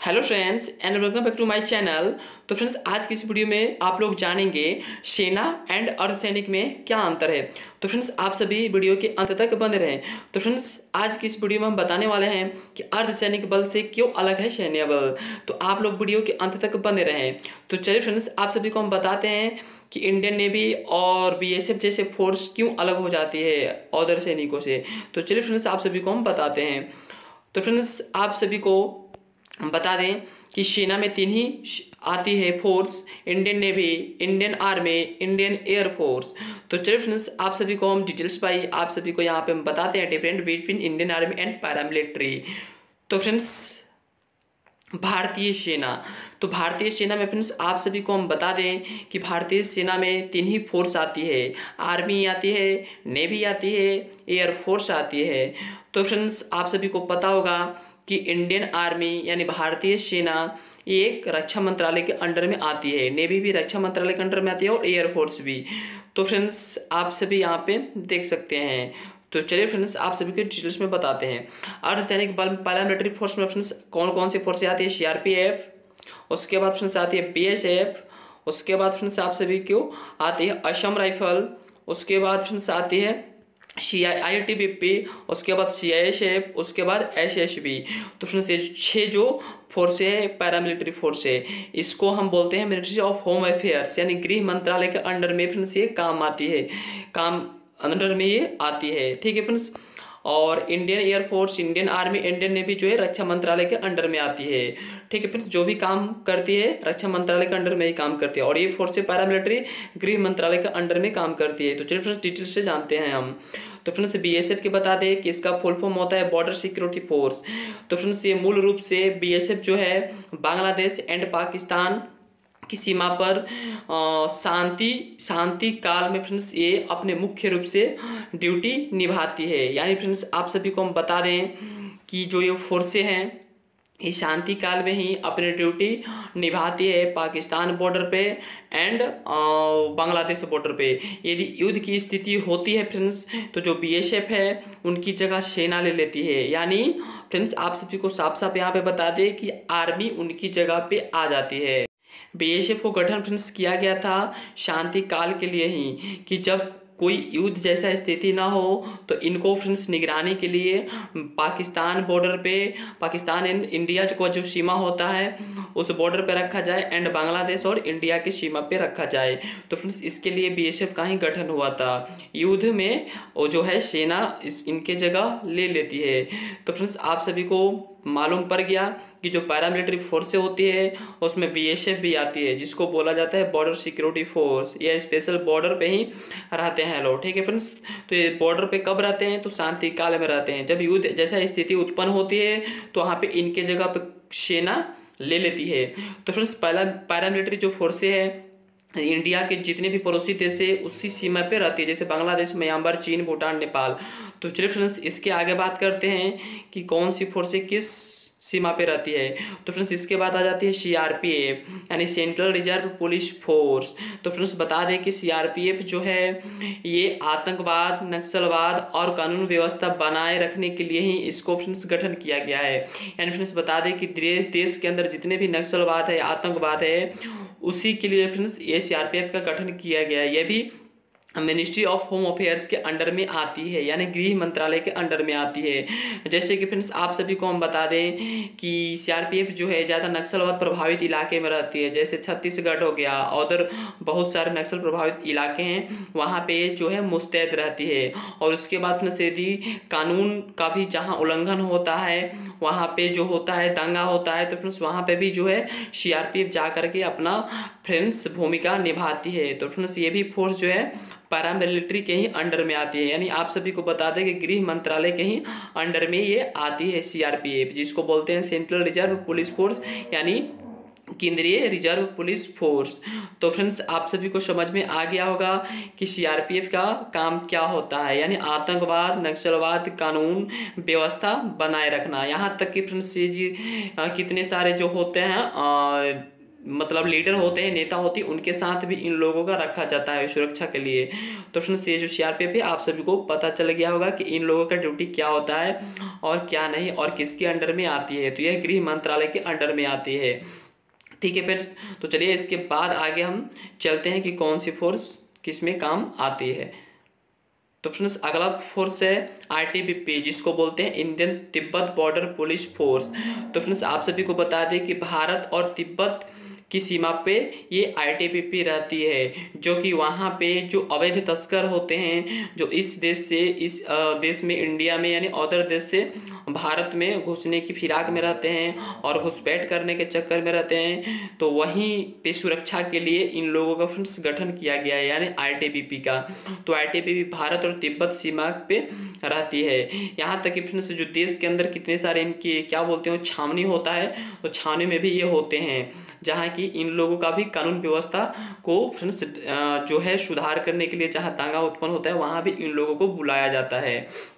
Hello friends and welcome back to my channel. तो friends आज की इस वीडियो में आप लोग जानेंगे सेना एंड अर्धसैनिक में क्या अंतर है। तो फ्रेंड्स आप सभी वीडियो के अंत तक बने रहें। तो फ्रेंड्स आज की इस वीडियो में हम बताने वाले हैं कि अर्धसैनिक बल से क्यों अलग है सैन्य बल। तो आप लोग वीडियो के अंत तक बने रहें। तो चलिए फ्रेंड्स आप सभी को हम बताते हैं कि इंडियन नेवी और बीएसएफ जैसे फोर्स क्यों अलग हो जाती है अदर सैनिकों से। तो चलिए फ्रेंड्स आप सभी को हम बताते हैं। तो फ्रेंड्स आप सभी को हम बता दें कि सेना में तीन ही आती है force, Indian Navy, Indian Army, Indian Air Force. तो चलिए फ्रेंड्स आप सभी को हम डिटेल्स पाई आप सभी को यहाँ पे हम बताते हैं different between Indian Army and paramilitary. तो फ्रेंड्स भारतीय सेना, तो भारतीय सेना में फ्रेंड्स आप सभी को हम बता दें कि भारतीय सेना में तीन ही फोर्स आती है, आर्मी आती है, नेवी आती है, एयर फोर्स आती है। तो फ्रेंड्स आप सभी को पता होगा कि इंडियन आर्मी यानी भारतीय सेना एक रक्षा मंत्रालय के अंडर में आती है, नेवी भी रक्षा मंत्रालय के अंडर में आती है और एयर फोर्स भी। तो फ्रेंड्स आप सभी यहाँ पे देख सकते हैं। तो चलिए फ्रेंड्स आप सभी को डिटेल्स में बताते हैं। अर्धसैनिक बल पैरामिलिट्री फोर्स में फ्रेंड्स कौन कौन सी फोर्सें आती है? सीआरपीएफ, उसके बाद फ्रेंड्स आती है बीएसएफ, उसके बाद फ्रेंड्स आप सभी को आती है असम राइफल, उसके बाद फ्रेंड्स आती है आईटीबीपी, उसके बाद सीआईएसएफ, उसके बाद एसएसबी। तो फ्रेंड्स ये 6 जो फोर्स है पैरामिलिट्री फोर्स है, इसको हम बोलते हैं मिनिस्ट्री ऑफ होम अफेयर्स यानी गृह मंत्रालय के अंडर में फ्रेंड्स ये काम आती है, काम अंडर में ये आती है। ठीक है फ्रेंड्स। और Indian Air Force, Indian Army, Indian Navy जो है रक्षा मंत्रालय के अंडर में आती है। ठीक है फ्रेंड्स, जो भी काम करती है रक्षा मंत्रालय के अंडर में ही काम करती है। और ये फोर्स पैरामिलिट्री गृह मंत्रालय के अंडर में काम करती है। तो चलिए फ्रेंड्स डिटेल से जानते हैं हम। तो फ्रेंड्स बीएसएफ की बता दें कि इसका फुल फॉर्म होता है बॉर्डर सिक्योरिटी फोर्स। तो फ्रेंड्स ये मूल रूप से बीएसएफ जो है बांग्लादेश एंड पाकिस्तान की सीमा पर शांति काल में फ्रेंड्स ये अपने मुख्य रूप से ड्यूटी निभाती है। यानी फ्रेंड्स आप सभी को हम बता दें कि जो ये फोर्सें हैं ये शांति काल में ही अपनी ड्यूटी निभाती है पाकिस्तान बॉर्डर पे एंड बांग्लादेश बॉर्डर पे। यदि युद्ध की स्थिति होती है फ्रेंड्स तो जो बीएसएफ है उनकी जगह सेना ले लेती है। यानी फ्रेंड्स आप सभी को साफ साफ यहाँ पे बता दें कि आर्मी उनकी जगह पे आ जाती है। बीएसएफ को गठन फ्रेंड्स किया गया था शांति काल के लिए ही, कि जब कोई युद्ध जैसा स्थिति ना हो तो इनको फ्रेंड्स निगरानी के लिए पाकिस्तान बॉर्डर पे, पाकिस्तान एंड इंडिया को जो सीमा होता है उस बॉर्डर पे रखा जाए एंड बांग्लादेश और इंडिया की सीमा पे रखा जाए। तो फ्रेंड्स इसके लिए बीएसएफ का ही गठन हुआ था। युद्ध में वो जो है सेना इनके जगह ले लेती है। तो फ्रेंड्स आप सभी को मालूम पड़ गया कि जो पैरामिलिट्री फोर्सें होती है उसमें बीएसएफ भी आती है, जिसको बोला जाता है बॉर्डर सिक्योरिटी फोर्स। ये स्पेशल बॉर्डर पे ही रहते हैं लोग। ठीक है फ्रेंड्स। तो ये बॉर्डर पे कब रहते हैं? तो शांति काल में रहते हैं। जब युद्ध जैसा स्थिति उत्पन्न होती है तो वहाँ पे इनके जगह पे सेना ले लेती है। तो फ्रेंड्स पैरामिलिट्री जो फोर्सें है इंडिया के जितने भी पड़ोसी देश है उसी सीमा पे रहती है, जैसे बांग्लादेश, म्यांमार, चीन, भूटान, नेपाल। तो चलिए फ्रेंड्स इसके आगे बात करते हैं कि कौन सी फोर्सें किस सीमा पे रहती है। तो फ्रेंड्स इसके बाद आ जाती है सीआरपीएफ यानी सेंट्रल रिजर्व पुलिस फोर्स। तो फ्रेंड्स बता दें कि सीआरपीएफ जो है ये आतंकवाद, नक्सलवाद और कानून व्यवस्था बनाए रखने के लिए ही इसको फ्रेंड्स गठन किया गया है। यानी फ्रेंड्स बता दें कि देश के अंदर जितने भी नक्सलवाद है, आतंकवाद है, उसी के लिए फ्रेंड्स ये सीआरपीएफ का गठन किया गया है। ये भी मिनिस्ट्री ऑफ होम अफेयर्स के अंडर में आती है यानी गृह मंत्रालय के अंडर में आती है। जैसे कि फ्रेंड्स आप सभी को हम बता दें कि सीआरपीएफ जो है ज़्यादा नक्सलवाद प्रभावित इलाके में रहती है, जैसे छत्तीसगढ़ हो गया, उधर बहुत सारे नक्सल प्रभावित इलाके हैं, वहाँ पे जो है मुस्तैद रहती है। और उसके बाद फ्रेंड्स यदि कानून का भी जहाँ उल्लंघन होता है, वहाँ पे जो होता है दंगा होता है, तो फ्रेंड्स वहाँ पे भी जो है सीआरपीएफ जा करके अपना फ्रेंड्स भूमिका निभाती है। तो फ्रेंड्स ये भी फोर्स जो है पैरामिलिट्री के ही अंडर में आती है। यानी आप सभी को बता दें कि गृह मंत्रालय के ही अंडर में ये आती है सीआरपीएफ, जिसको बोलते हैं सेंट्रल रिजर्व पुलिस फोर्स यानी केंद्रीय रिजर्व पुलिस फोर्स। तो फ्रेंड्स आप सभी को समझ में आ गया होगा कि सीआरपीएफ का काम क्या होता है, यानी आतंकवाद, नक्सलवाद, कानून व्यवस्था बनाए रखना। यहाँ तक कि फ्रेंड्स ये जी कितने सारे जो होते हैं मतलब लीडर होते हैं, नेता होते हैं, उनके साथ भी इन लोगों का रखा जाता है सुरक्षा के लिए। तो फ्रेंड्स ये जो सीआरपीएफ है आप सभी को पता चल गया होगा कि इन लोगों का ड्यूटी क्या होता है और क्या नहीं और किसके अंडर में आती है। तो यह गृह मंत्रालय के अंडर में आती है। ठीक है फ्रेंड्स, तो चलिए इसके बाद आगे हम चलते हैं कि कौन सी फोर्स किस में काम आती है। तो फ्रेंड्स अगला फोर्स है आईटीबीपी, जिसको बोलते हैं Indian Tibet Border Police force. तो फ्रेंड्स आप सभी को बता दें कि भारत और तिब्बत की सीमा पे ये आईटीबीपी रहती है, जो कि वहाँ पे जो अवैध तस्कर होते हैं जो इस देश से इस देश में इंडिया में यानी अदर देश से भारत में घुसने की फिराक में रहते हैं और घुसपैठ करने के चक्कर में रहते हैं, तो वहीं पे सुरक्षा के लिए इन लोगों का फ्रेंड्स गठन किया गया है यानी आईटीबीपी का। तो आईटीबीपी भारत और तिब्बत सीमा पे रहती है। यहाँ तक कि फ्रेंड्स जो देश के अंदर कितने सारे इनके क्या बोलते हैं छावनी होता है, तो छावनी में भी ये होते हैं, जहाँ की इन लोगों का भी कानून व्यवस्था को फ्रेंड्स जो है सुधार करने के लिए जहाँ दांगा उत्पन्न होता है वहाँ भी इन लोगों को बुलाया जाता है।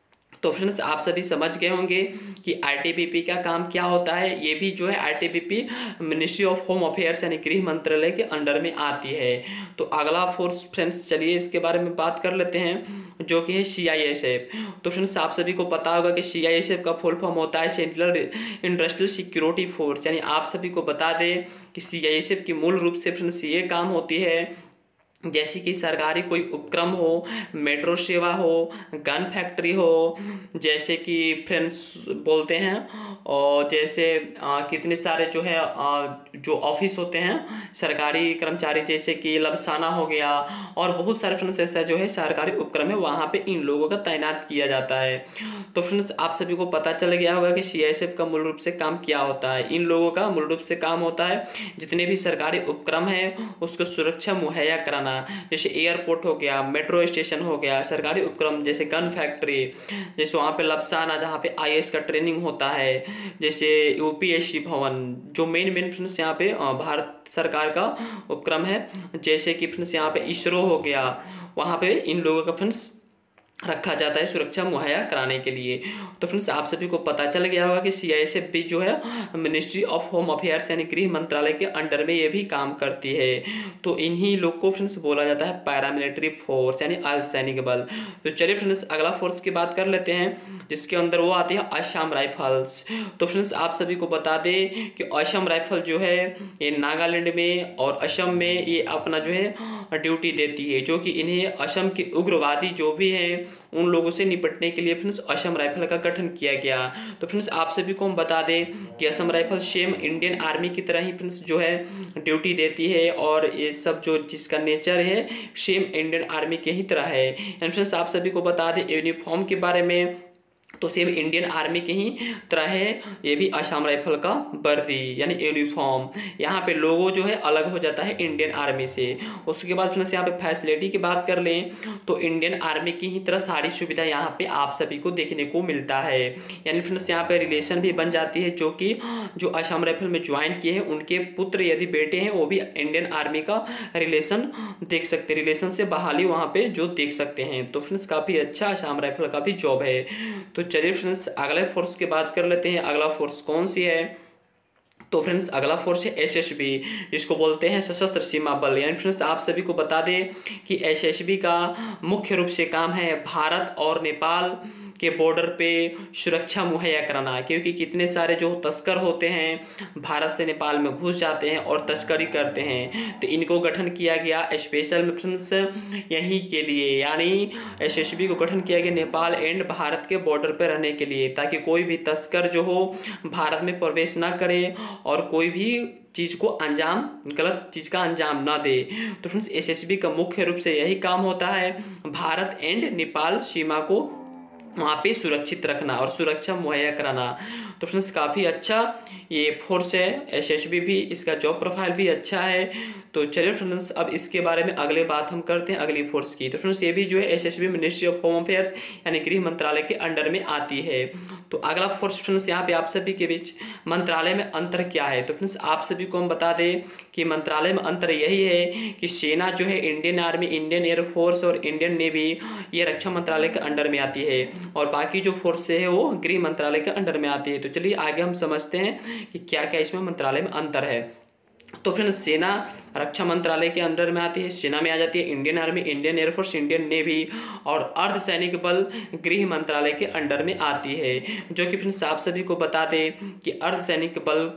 तो फ्रेंड्स आप सभी समझ गए होंगे कि आईटीबीपी का काम क्या होता है। ये भी जो है ITBP Ministry of Home Affairs यानी गृह मंत्रालय के अंडर में आती है। तो अगला फोर्स फ्रेंड्स चलिए इसके बारे में बात कर लेते हैं, जो कि है सीआईएसएफ। तो फ्रेंड्स आप सभी को पता होगा कि सीआईएसएफ का फुल फॉर्म होता है सेंट्रल इंडस्ट्रियल सिक्योरिटी फोर्स। यानी आप सभी को बता दें कि सीआईएसएफ की मूल रूप से फ्रेंड्स ये काम होती है जैसे कि सरकारी कोई उपक्रम हो, मेट्रो सेवा हो, गन फैक्ट्री हो, जैसे कि फ्रेंड्स बोलते हैं, और जैसे कितने सारे जो है जो ऑफिस होते हैं सरकारी कर्मचारी, जैसे कि लबसाना हो गया और बहुत सारे फ्रेंड्स ऐसा जो है सरकारी उपक्रम है वहाँ पे इन लोगों का तैनात किया जाता है। तो फ्रेंड्स आप सभी को पता चल गया होगा कि सीआईएसएफ का मूल रूप से काम क्या होता है। इन लोगों का मूल रूप से काम होता है जितने भी सरकारी उपक्रम है उसको सुरक्षा मुहैया कराना, जैसे एयरपोर्ट हो गया, मेट्रो स्टेशन हो गया, सरकारी उपक्रम जैसे गन फैक्ट्री, जैसे वहाँ पे लबसाना जहाँ पे आईएएस का ट्रेनिंग होता है, जैसे यूपीएससी भवन जो मेन फ्रेंड्स यहाँ पे भारत सरकार का उपक्रम है, जैसे कि फ्रेंड्स यहाँ पे इसरो हो गया, वहाँ पे इन लोगों का फ्रेंड्स रखा जाता है सुरक्षा मुहैया कराने के लिए। तो फ्रेंड्स आप सभी को पता चल गया होगा कि सीआईएसएफ भी जो है मिनिस्ट्री ऑफ होम अफेयर्स यानी गृह मंत्रालय के अंडर में ये भी काम करती है। तो इन्हीं लोग को फ्रेंड्स बोला जाता है पैरामिलिट्री फोर्स यानी अर्धसैनिक बल। तो चलिए फ्रेंड्स अगला फोर्स की बात कर लेते हैं, जिसके अंदर वो आती है असम राइफल्स। तो फ्रेंड्स आप सभी को बता दें कि असम राइफल जो है ये नागालैंड में और असम में ये अपना जो है ड्यूटी देती है, जो कि इन्हें असम के उग्रवादी जो भी हैं उन लोगों से निपटने के लिए फ्रेंड्स असम राइफल का गठन किया गया। तो फ्रेंड्स आप सभी को हम बता दें कि Assam Rifle same Indian Army की तरह ही फ्रेंड्स जो है ड्यूटी देती है और ये सब जो जिसका नेचर है सेम इंडियन आर्मी के ही तरह है। एंड फ्रेंड्स आप सभी को बता दें यूनिफॉर्म के बारे में, तो सेम इंडियन आर्मी के ही तरह है ये भी असम राइफल का वर्दी यानी यूनिफॉर्म। यहाँ पे लोगो जो है अलग हो जाता है इंडियन आर्मी से। उसके बाद फ्रेंड्स यहाँ पे फैसिलिटी की बात कर लें तो इंडियन आर्मी की ही तरह सारी सुविधा यहाँ पे आप सभी को देखने को मिलता है। यानी फ्रेंड्स यहाँ पे रिलेशन भी बन जाती है, जो कि जो असम राइफल में ज्वाइन किए हैं उनके पुत्र यदि बेटे हैं वो भी इंडियन आर्मी का रिलेशन देख सकते हैं, रिलेशन से बहाली वहाँ पे जो देख सकते हैं। तो फ्रेंड्स काफ़ी अच्छा असम राइफल का भी जॉब है। तो चलिए फ्रेंड्स अगले फोर्स की बात कर लेते हैं। अगला फोर्स कौन सी है? तो फ्रेंड्स अगला फोर्स है एसएसबी, जिसको बोलते हैं सशस्त्र सीमा बल। यानी फ्रेंड्स आप सभी को बता दें कि एसएसबी का मुख्य रूप से काम है भारत और नेपाल के बॉर्डर पे सुरक्षा मुहैया कराना, क्योंकि कितने सारे जो तस्कर होते हैं भारत से नेपाल में घुस जाते हैं और तस्करी करते हैं। तो इनको गठन किया गया स्पेशल फ्रेंड्स यहीं के लिए, यानी एसएसबी को गठन किया गया नेपाल एंड भारत के बॉर्डर पर रहने के लिए, ताकि कोई भी तस्कर जो हो भारत में प्रवेश ना करे और कोई भी चीज़ को अंजाम गलत चीज़ का अंजाम ना दे। तो फ्रेंड्स एसएसबी का मुख्य रूप से यही काम होता है भारत एंड नेपाल सीमा को वहाँ पे सुरक्षित रखना और सुरक्षा मुहैया कराना। तो फ्रेंड्स काफ़ी अच्छा ये फोर्स है एसएसबी भी, इसका जॉब प्रोफाइल भी अच्छा है। तो चलिए फ्रेंड्स अब इसके बारे में अगले बात हम करते हैं अगली फोर्स की। तो फ्रेंड्स ये भी जो है SSB Ministry of Home Affairs यानी गृह मंत्रालय के अंडर में आती है। तो अगला फोर्स फ्रेंड्स यहाँ पे आप सभी के बीच मंत्रालय में अंतर क्या है? तो फ्रेंड्स आप सभी को हम बता दें कि मंत्रालय में अंतर यही है कि सेना जो है इंडियन आर्मी, इंडियन एयरफोर्स और इंडियन नेवी ये रक्षा मंत्रालय के अंडर में आती है और बाकी जो फोर्स है वो गृह मंत्रालय के अंडर में आती है। तो चलिए आगे हम समझते हैं कि क्या क्या इसमें मंत्रालय में अंतर है। तो फ्रेंड्स सेना रक्षा मंत्रालय के अंडर में आती है, सेना में आ जाती है Indian Army, Indian Air Force, Indian Navy और अर्धसैनिक बल गृह मंत्रालय के अंडर में आती है। जो कि फ्रेंड्स आप सभी को बता दें कि अर्धसैनिक बल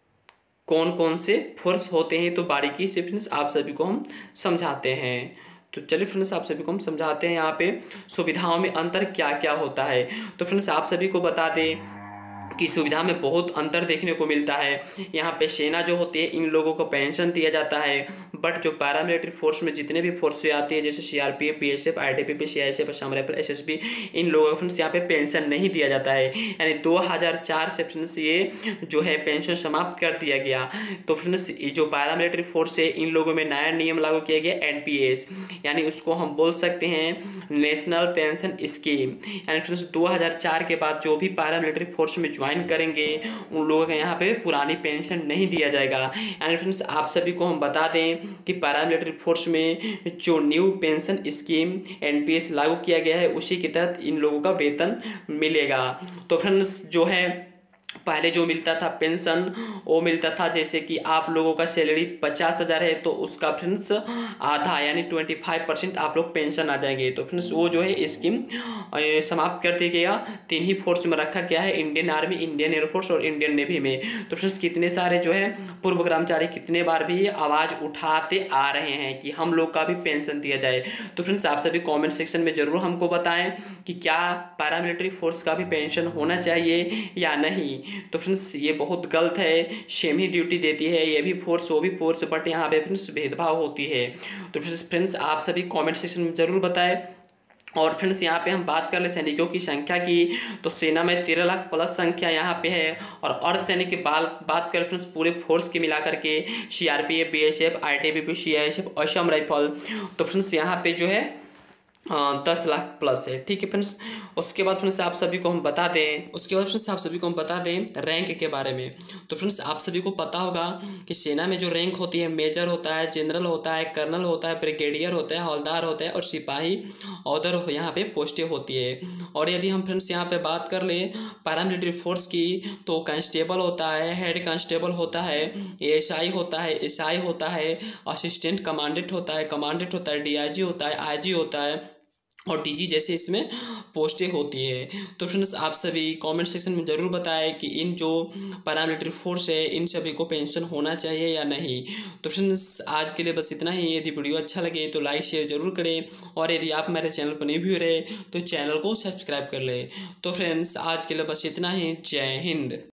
कौन कौन से फोर्स होते हैं, तो बारीकी से फ्रेंड्स आप सभी को हम समझाते हैं। तो चलिए फ्रेंड्स आप सभी को हम समझाते हैं यहाँ पे सुविधाओं में अंतर क्या क्या होता है। तो फ्रेंड्स आप सभी को बता दें कि सुविधा में बहुत अंतर देखने को मिलता है। यहाँ पे सेना जो होती है इन लोगों को पेंशन दिया जाता है, बट जो पैरामिलिट्री फोर्स में जितने भी फोर्स आती है जैसे CRPF, BSF, ITBP, CISF, Assam Rifle, SSB, इन लोगों को फ्रेंड्स यहाँ पे पेंशन नहीं दिया जाता है। यानी 2004 से फ्रेंड्स ये जो है पेंशन समाप्त कर दिया गया। तो फ्रेंड्स ये जो पैरामिलिट्री फोर्स है इन लोगों में नया नियम लागू किया गया एनपीएस, यानी उसको हम बोल सकते हैं नेशनल पेंशन स्कीम। यानी फ्रेंड्स 2004 के बाद जो भी पैरामिलिट्री फोर्स में ज्वाइन करेंगे उन लोगों को यहाँ पे पुरानी पेंशन नहीं दिया जाएगा। यानी फ्रेंड्स आप सभी को हम बता दें कि पैरामिलिट्री फोर्स में जो न्यू पेंशन स्कीम एनपीएस लागू किया गया है उसी के तहत इन लोगों का वेतन मिलेगा। तो फ्रेंड्स जो है पहले जो मिलता था पेंशन वो मिलता था जैसे कि आप लोगों का सैलरी 50,000 है तो उसका फ्रेंड्स आधा यानी 25% आप लोग पेंशन आ जाएंगे। तो फ्रेंड्स वो जो है स्कीम समाप्त कर दिया गया। 3 ही फोर्स में रखा गया है, इंडियन आर्मी, इंडियन एयरफोर्स और इंडियन नेवी में। तो फ्रेंड्स कितने सारे जो है पूर्व कर्मचारी कितने बार भी आवाज़ उठाते आ रहे हैं कि हम लोग का भी पेंशन दिया जाए। तो फ्रेंड्स आप सभी कॉमेंट सेक्शन में ज़रूर हमको बताएं कि क्या पैरामिलिट्री फोर्स का भी पेंशन होना चाहिए या नहीं। तो फ्रेंड्स ये बहुत गलत है, सेम ही ड्यूटी देती है, ये भी फोर्स वो भी फोर्स, बट यहाँ पे फ्रेंड्स भेदभाव होती है। तो फ्रेंड्स आप सभी कमेंट सेक्शन में ज़रूर बताएं। और फ्रेंड्स यहाँ पे हम बात कर ले सैनिकों की संख्या की, तो सेना में 13 लाख प्लस संख्या यहाँ पे है। और अर्धसैनिक की बात करें फ्रेंड्स पूरे फोर्स के मिला करके CRPF, BSF, ITBP, CISF, Assam Rifle, तो फ्रेंड्स यहाँ पे जो है 10 लाख प्लस है। ठीक है फ्रेंड्स। उसके बाद फ्रेंड्स आप सभी को हम बता दें रैंक के बारे में। तो फ्रेंड्स आप सभी को पता होगा कि सेना में जो रैंक होती है मेजर होता है, जनरल होता है, कर्नल होता है, ब्रिगेडियर होता है, हवलदार होता है और सिपाही ऑर्डर यहाँ पे पोस्टें होती है। और यदि हम फ्रेंड्स यहाँ पे बात कर ले पैरामिलिट्री फोर्स की, तो कांस्टेबल होता है, हेड कांस्टेबल होता है, एएसआई होता है, एसआई होता है, असिस्टेंट कमांडेंट होता है, डीआईजी होता है, आईजी होता है और डीजी जैसे इसमें पोस्टें होती है। तो फ्रेंड्स आप सभी कमेंट सेक्शन में ज़रूर बताएं कि इन जो पैरामिलिट्री फोर्स है इन सभी को पेंशन होना चाहिए या नहीं। तो फ्रेंड्स आज के लिए बस इतना ही। यदि वीडियो अच्छा लगे तो लाइक शेयर जरूर करें और यदि आप मेरे चैनल पर न्यू रहे तो चैनल को सब्सक्राइब कर लें। तो फ्रेंड्स आज के लिए बस इतना ही। जय हिंद।